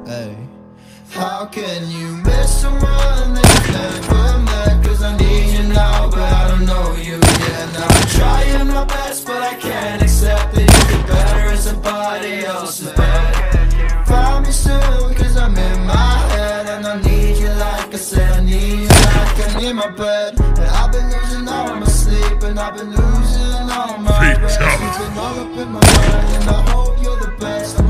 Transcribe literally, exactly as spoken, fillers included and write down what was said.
Hey. How can you miss someone that you never met? Cause I need you now, but I don't know you yet. Now I'm trying my best, but I can't accept that you get better in somebody else's bed. Find me soon, cause I'm in my head, and I need you like I said I need you, like I need my bed. And I've been losing all my sleep, and I've been losing all my rest. It's been all up in my mind, and I hope you're the best.